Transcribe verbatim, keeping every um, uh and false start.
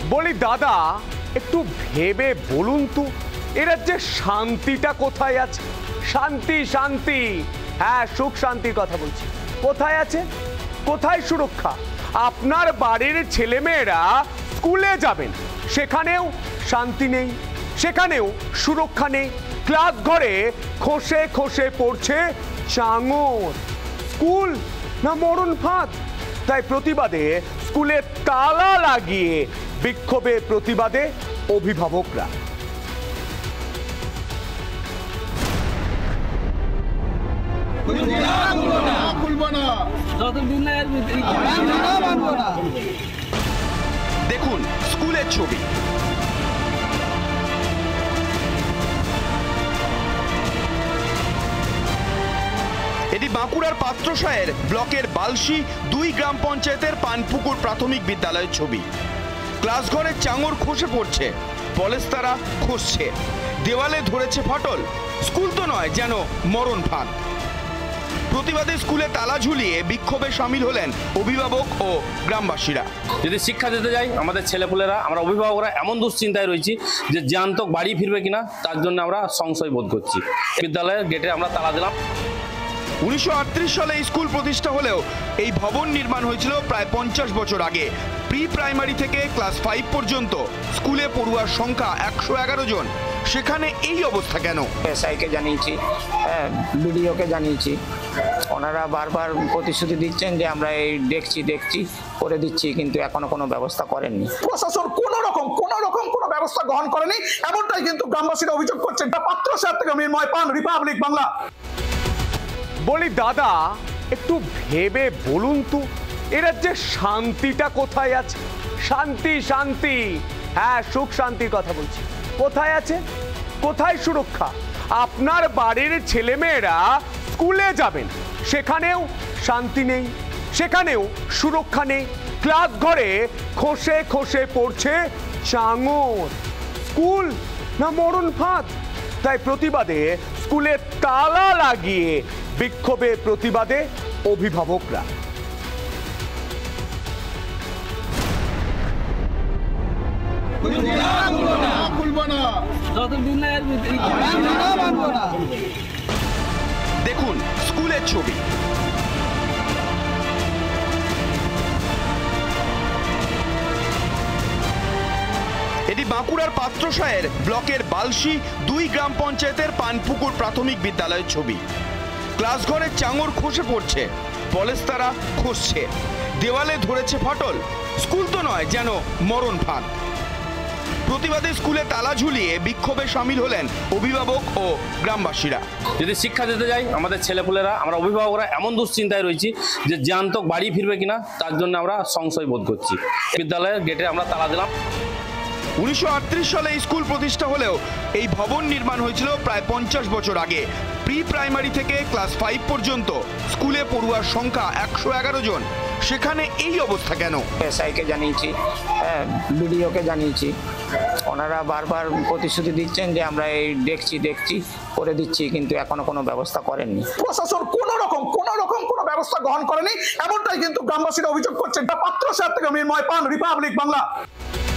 বলি দাদা, একটু ভেবে বলুন তো এ রাজ্যে শান্তিটা কোথায় আছে? শান্তি শান্তি, হ্যাঁ সুখ শান্তির কথা বলছি। কোথায় আছে? কোথায় সুরক্ষা? আপনার বাড়ির ছেলেমেয়েরা স্কুলে যাবেন, সেখানেও শান্তি নেই, সেখানেও সুরক্ষা নেই। ক্লাস ঘরে খসে খসে পড়ছে চাঙর। স্কুল না মরণ ফাঁদ? তাই প্রতিবাদে স্কুলে তালা লাগিয়ে বিক্ষোভে প্রতিবাদে অভিভাবকরা। দেখুন স্কুলের ছবি। এটি বাঁকুড়ার পাত্রসায়ের ব্লকের বালশি দুই গ্রাম পঞ্চায়েতের পানপুকুর প্রাথমিক বিদ্যালয়ের ছবি। ক্লাসঘরের চাঙর খসে পড়ছে, পলেস্তারা খসছে, দেওয়ালে ধরেছে ফাটল। স্কুল তো নয়, যেন মরণ ফাঁদ। প্রতিবাদে স্কুলে তালা ঝুলিয়ে বিক্ষোভে সামিল হলেন অভিভাবক ও গ্রামবাসীরা। যদি শিক্ষা দিতে যাই, আমাদের ছেলেপুলেরা, আমরা অভিভাবকরা এমন দুশ্চিন্তায় রয়েছি যে জ্যান্ত বাড়ি ফিরবে কিনা, তার জন্য আমরা সংশয় বোধ করছি। বিদ্যালয়ের গেটে আমরা তালা দিলাম। উনিশশো আটত্রিশ সালে স্কুল প্রতিষ্ঠা হলেও এই ভবন নির্মাণ হয়েছিল প্রায় পঞ্চাশ বছর আগে। প্রি প্রাইমারি থেকে ক্লাস ফাইভ পর্যন্ত স্কুলে পড়ুয়ার সংখ্যা একশো এগারো জন। সেখানে এই অবস্থা কেন? এসআইকে জানিয়েছি, হ্যাঁ বিডিওকে জানিয়েছি। ওনারা বারবার প্রতিশ্রুতি দিচ্ছেন যে আমরা এই দেখছি দেখছি করে দিচ্ছি, কিন্তু এখনো কোনো ব্যবস্থা করেননি। প্রশাসন কোন রকম কোন রকম কোনো ব্যবস্থা গ্রহণ করেনি, এমনটাই কিন্তু গ্রামবাসীরা অভিযোগ করছেন। পাত্রসায়ের থেকে মৃন্ময় পান, রিপাবলিক বাংলা। বলি দাদা, একটু ভেবে বলুন তো এ রাজ্যে শান্তিটা কোথায় আছে? শান্তি শান্তি, হ্যাঁ সুখ শান্তির কথা বলছি। কোথায় আছে? কোথায় সুরক্ষা? আপনার বাড়ির ছেলেমেয়েরা স্কুলে যাবেন, সেখানেও শান্তি নেই, সেখানেও সুরক্ষা নেই। ক্লাস ঘরে খসে খসে পড়ছে চাঙর। স্কুল না মরণ ফাঁদ? তাই প্রতিবাদে স্কুলে তালা লাগিয়ে বিক্ষোভে প্রতিবাদে অভিভাবকরা। দেখুন স্কুলের ছবি। এটি বাঁকুড়ার পাত্রসায়ের ব্লকের বালশি দুই গ্রাম পঞ্চায়েতের পানপুকুর প্রাথমিক বিদ্যালয়ের ছবি। ক্লাসঘরের চাঙর খসে পড়ছে, পলেস্তারা খসছে, দেওয়ালে ধরেছে ফাটল। স্কুল তো নয়, যেন মরণ ফাঁদ। প্রতিবাদে স্কুলে তালা ঝুলিয়ে বিক্ষোভে সামিল হলেন অভিভাবক ও গ্রামবাসীরা। যদি শিক্ষা দিতে যাই, আমাদের ছেলেপুলেরা, আমরা অভিভাবকরা এমন দুশ্চিন্তায় রয়েছি যে জ্যান্ত বাড়ি ফিরবে কিনা, তার জন্য আমরা সংশয় বোধ করছি। বিদ্যালয়ের গেটে আমরা তালা দিলাম। উনিশশো আটত্রিশ সালে স্কুল প্রতিষ্ঠা হলেও এই ভবন নির্মাণ হয়েছিল প্রায় পঞ্চাশ বছর আগে। প্রি প্রাইমারি থেকে ক্লাস ফাইভ পর্যন্ত স্কুলে পড়ুয়ার সংখ্যা একশো এগারো জন। সেখানে এই অবস্থা কেন? এসআইকে জানিয়েছি, হ্যাঁ বিডিওকে জানিয়েছি। ওনারা বারবার প্রতিশ্রুতি দিচ্ছেন যে আমরা এই দেখছি দেখছি করে দিচ্ছি, কিন্তু এখনো কোনো ব্যবস্থা করেননি। প্রশাসন কোন রকম কোন রকম কোনো ব্যবস্থা গ্রহণ করেনি, এমনটাই কিন্তু গ্রামবাসীরা অভিযোগ করছেন। পাত্রসায়ের থেকে মৃন্ময় পান, রিপাবলিক বাংলা।